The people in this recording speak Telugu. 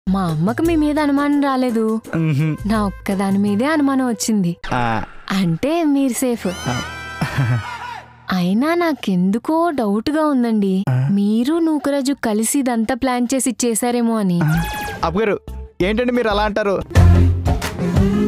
మా అమ్మకు మీ మీద అనుమానం రాలేదు, నా ఒక్కదాని మీదే అనుమానం వచ్చింది. అంటే మీరు సేఫ్. అయినా నాకెందుకో డౌట్గా ఉందండి, మీరు నూకరాజు కలిసి ఇదంతా ప్లాన్ చేసి చేశారేమో అని. అబ్బగారు ఏంటండి మీరు అలా అంటారు?